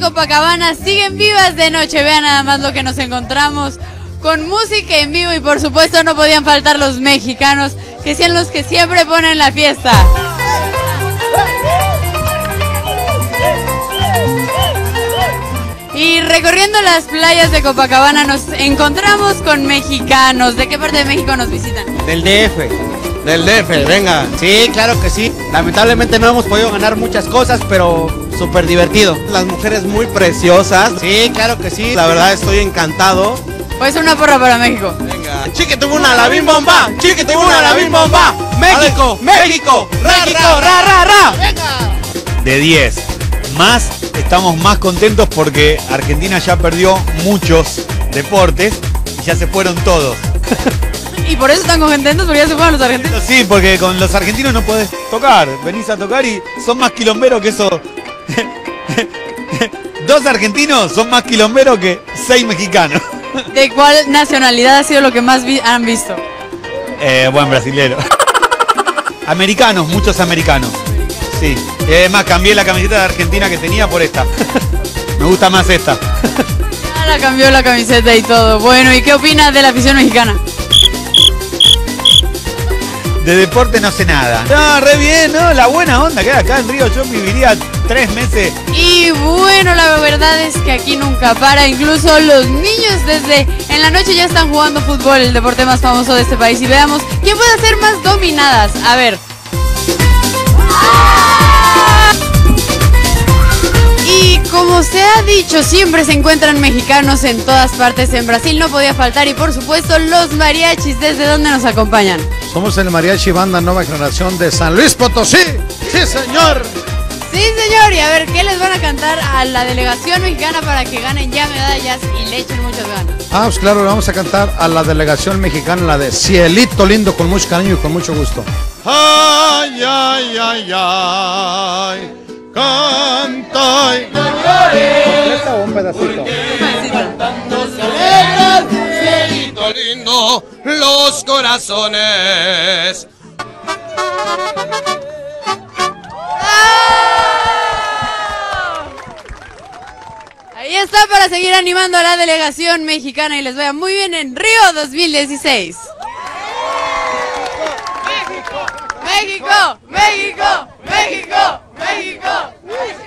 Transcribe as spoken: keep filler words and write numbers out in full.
Copacabana siguen vivas de noche. Vean nada más lo que nos encontramos, con música en vivo, y por supuesto no podían faltar los mexicanos, que sean los que siempre ponen la fiesta. Y recorriendo las playas de Copacabana nos encontramos con mexicanos. ¿De qué parte de México nos visitan? Del D F. Del D F, venga. Sí, claro que sí. Lamentablemente no hemos podido ganar muchas cosas, pero súper divertido. Las mujeres muy preciosas. Sí, claro que sí. La verdad estoy encantado. Pues una porra para México. Venga. Chiquitibuna, la bim bomba. Chiquitibuna, la bim bomba. México, México, México, ra, ra, ra. Venga. De diez. Más, estamos más contentos porque Argentina ya perdió muchos deportes y ya se fueron todos. ¿Y por eso están contentos? ¿Porque ya se fueron los argentinos? Sí, porque con los argentinos no podés tocar. Venís a tocar y son más quilomberos que eso. Dos argentinos son más quilomberos que seis mexicanos. ¿De cuál nacionalidad ha sido lo que más vi han visto? Eh, buen brasilero. Americanos, muchos americanos. Sí. Y además cambié la camiseta de Argentina que tenía por esta. Me gusta más esta. Ya la cambió la camiseta y todo. Bueno, ¿y qué opinas de la afición mexicana? De deporte no sé nada. No, re bien, ¿no? La buena onda que hay acá en Río. Yo viviría tres meses. Y bueno, la verdad es que aquí nunca para. Incluso los niños desde en la noche ya están jugando fútbol, el deporte más famoso de este país. Y veamos quién puede hacer más dominadas. A ver. Y como se ha dicho, siempre se encuentran mexicanos en todas partes. En Brasil no podía faltar, y por supuesto los mariachis. ¿Desde dónde nos acompañan? Somos el Mariachi Banda Nueva Generación de San Luis Potosí. ¡Sí, señor! Sí, señor. Y a ver, ¿qué les van a cantar a la delegación mexicana para que ganen ya medallas y le echen muchas ganas? Ah, pues claro, le vamos a cantar a la delegación mexicana, la de Cielito Lindo, con mucho cariño y con mucho gusto. Ay, ay, ay, ay. Canta y no llores. Un pedacito. Cantando se alegran, cielito lindo, los corazones. Ahí está, para seguir animando a la delegación mexicana y les vaya muy bien en Río dos mil dieciséis. México, México, México, México, México.